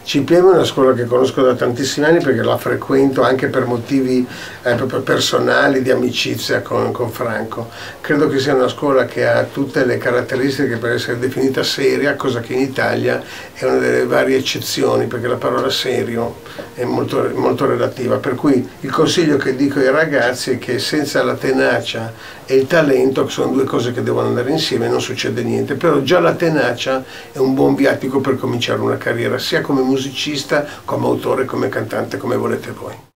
CPM è una scuola che conosco da tantissimi anni perché la frequento anche per motivi proprio personali, di amicizia con Franco. Credo che sia una scuola che ha tutte le caratteristiche per essere definita seria, cosa che in Italia è una delle varie eccezioni, perché la parola serio è molto, molto relativa. Per cui il consiglio che dico ai ragazzi è che senza la tenacia e il talento, che sono due cose che devono andare insieme, non succede niente. Però già la tenacia è un buon viatico per cominciare una carriera, sia come musicista, come autore, come cantante, come volete voi.